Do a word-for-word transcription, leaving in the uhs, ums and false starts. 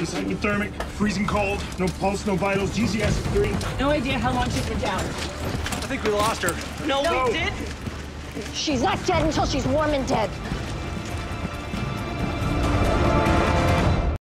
She's hypothermic, freezing cold, no pulse, no vitals, G C S of three. No idea how long she's been down. I think we lost her. No, No. we did. She's not dead until she's warm and dead.